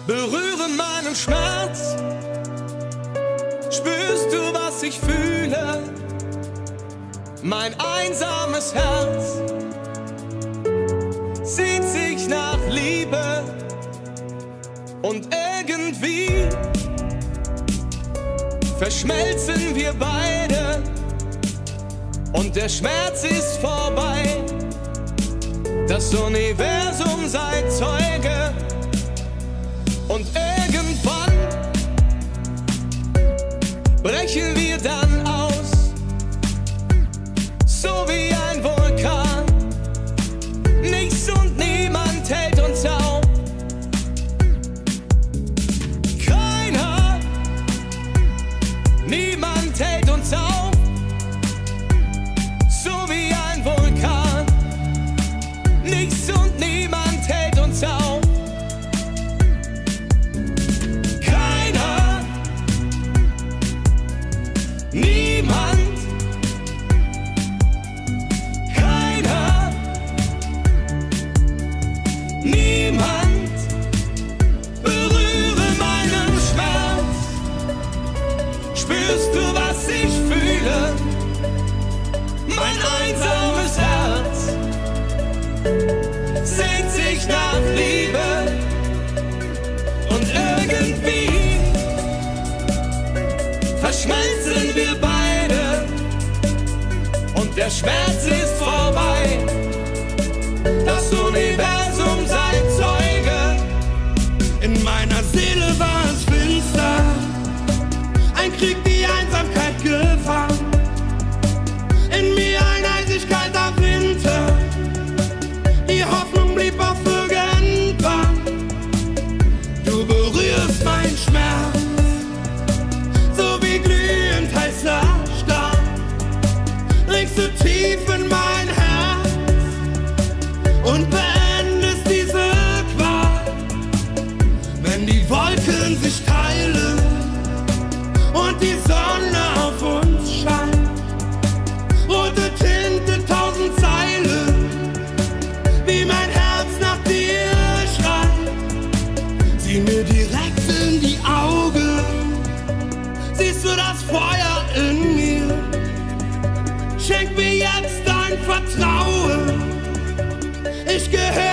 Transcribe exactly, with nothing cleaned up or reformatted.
Berühre meinen Schmerz. Spürst du, was ich fühle? Mein einsames Herz sehnt sich nach Liebe. Und irgendwie verschmelzen wir beide. Und der Schmerz ist vorbei. Das Universum sei Zeuge. Und irgendwann brechen wir dann aus, so wie ein Vulkan. Nichts und niemand hält uns auf. Keiner, niemand hält uns auf, so wie ein Vulkan. Nichts und niemand hält uns auf. Niemand, keiner, niemand, berühre meinen Schmerz. Spürst du, was ich fühle? Mein einsames Herz sehnt sich nach Liebe. Und irgendwie verschmelzen wir beide. Und der Schmerz ist vorbei. Das Universum sei Zeuge. In meiner Seele war es finster, ein Krieg, die Einsamkeit gefangen. In mir ein eisig kalter Winter, die Hoffnung blieb auf irgendwann. Du berührst meinen Schmerz, so wie glühend heißer Stahl. Legst du tief in mein Herz und beendest diese Qual. Wenn die Wolken sich teilen und die Sonne auf uns scheint, rote Tinte, tausend Zeilen, wie mein Herz nach dir schreit. Sieh mir direkt in die Augen, siehst du das Feuer in mir? Schenk mir jetzt dein Vertrauen. Ich gehöre